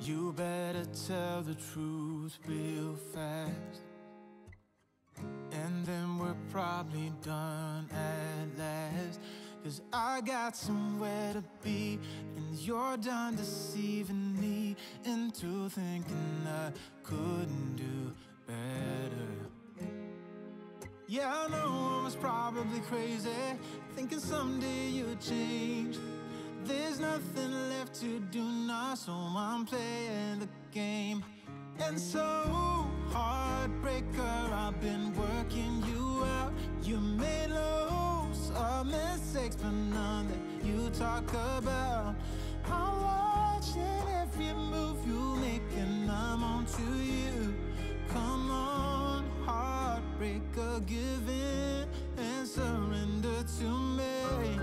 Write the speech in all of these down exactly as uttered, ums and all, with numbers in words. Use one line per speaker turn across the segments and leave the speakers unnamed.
You better tell the truth real fast, and then we're probably done at last. Cause I got somewhere to be, and you're done deceiving me into thinking I couldn't do better. Yeah, I know I was probably crazy, thinking someday you'd change. There's nothing left to do now, so I'm playing the game. And so, heartbreaker, I've been working you out. You made loads of mistakes, but none that you talk about. I'm watching every move you make, and I'm on to you. Come on, heartbreaker, give in and surrender to me.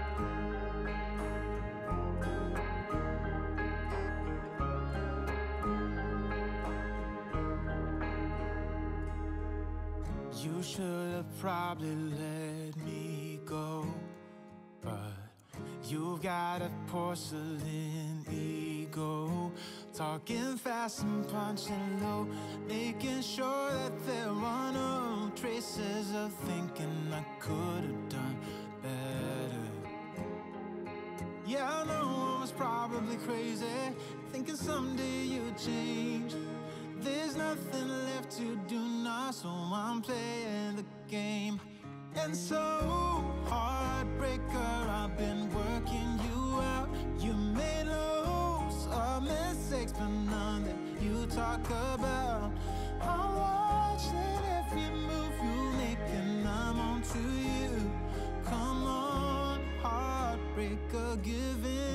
You should have probably let me go, but you've got a porcelain ego, talking fast and punching low, making sure that there are no traces of thinking I could have done better. Yeah, I know I was probably crazy, thinking someday you'd change. There's nothing left to do now, so I'm playing the game. And so, heartbreaker, I've been working you out. You made loads of mistakes, but none that you talk about. I'm watching every move you make, and I'm on to you. Come on, heartbreaker, give in